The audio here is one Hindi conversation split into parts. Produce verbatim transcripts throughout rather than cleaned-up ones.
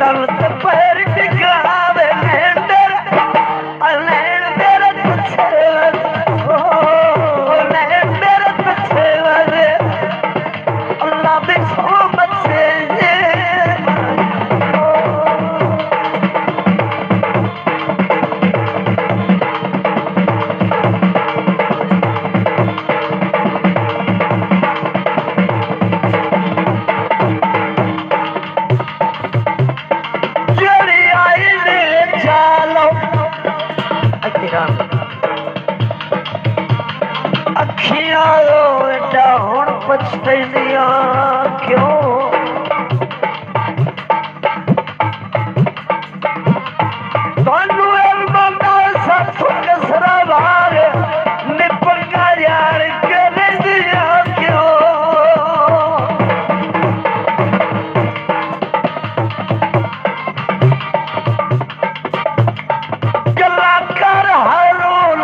तन ते पैर टिकावे लेंडर अलेन तेरे तुझे ओ लेंडर तुझे वाले अल्लाह दी सोबत से पछताइया क्यों तानू अलमना सब कसरा बार निपंगा यार कर दिया क्यों गला कर हारून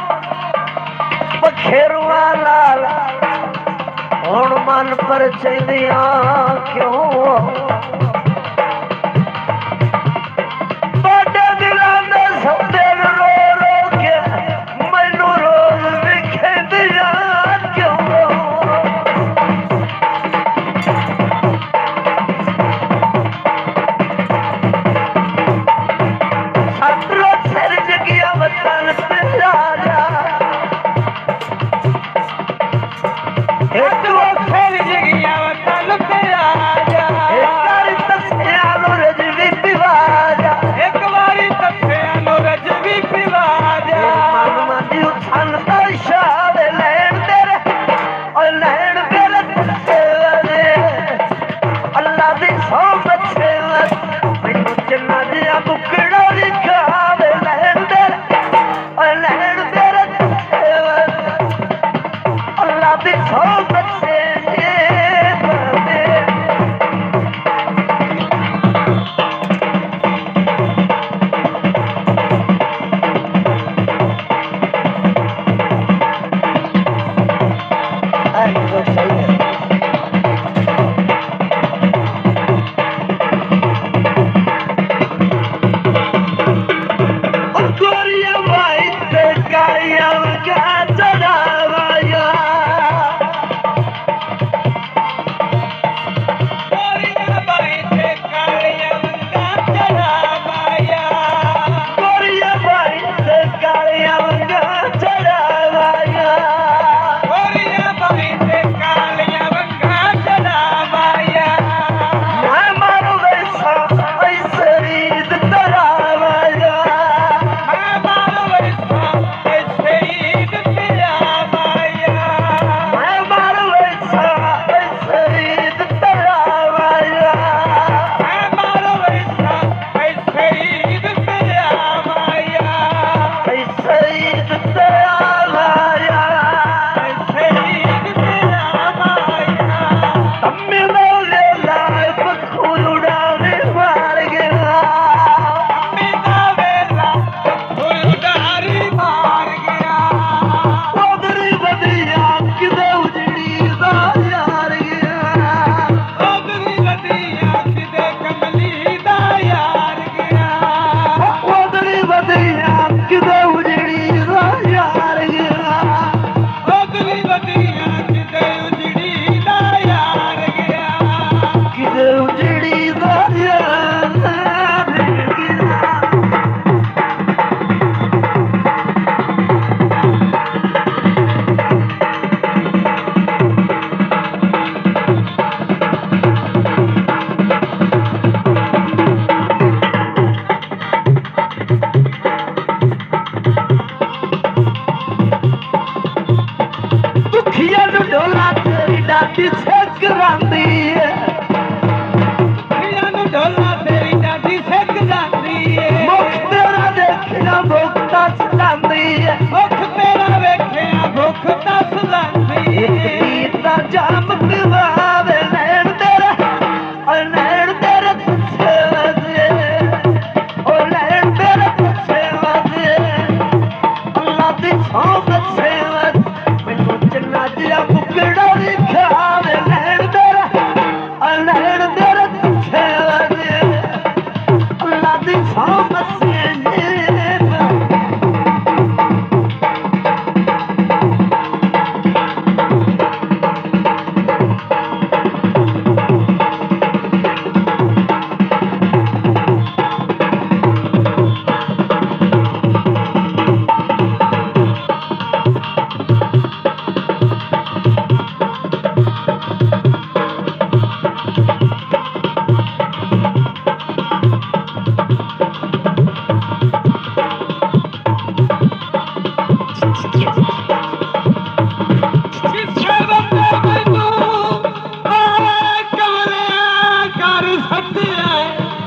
बखेरवा लाल और मन पर चलिया क्यों बड़े दिलों ने सौदे रो रो के मैनू रोज विखे दिया क्यों सत्रो सिर जगिया वतन पे राजा एक वो फिर जगिया वतन पे आजा एक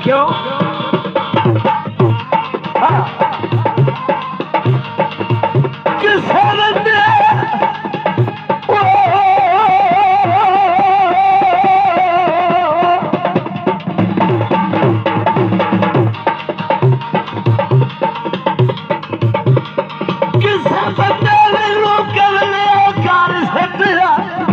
क्यों? हाँ। किसे बंदे किसे बंदे ने लोग कर ले कार सटिया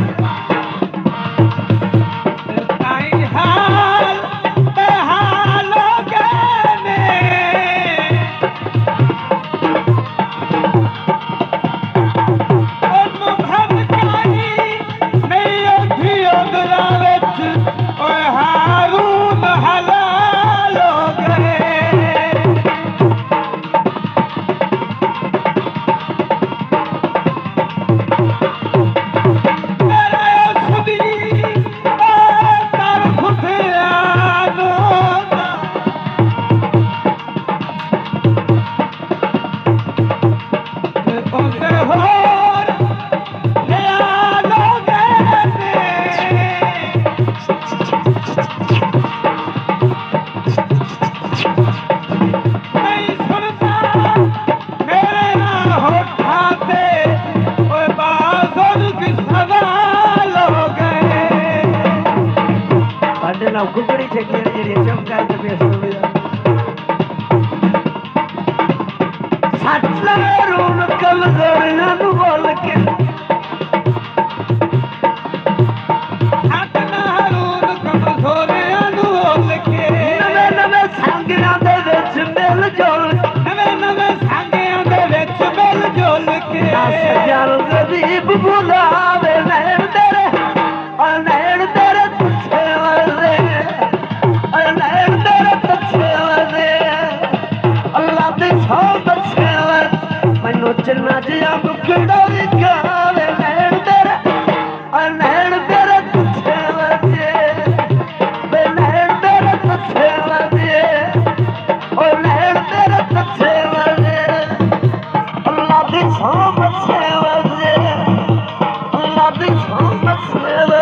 गुगड़ी चेकिया जड़ी चमका के पेश हो गया सटला रून कमजोर ना बोल के सटला रून कमजोर ना बोल के नवे नवे सांगियां दे विच मिल जुल नवे नवे सांगियां दे विच मिल जुल के अस जल गरीब बुलावे नैण तेरे और नैण तेरे तुझे वाले चलना जिया मुकड़ा गावे नैण तेरे और नैण तेरे तुझे वजे बे नैण तेरे तुझे वजे और नैण तेरे तुझे वजे अल्लाह दी सोमत से वजे अल्लाह दी सोमत से वजे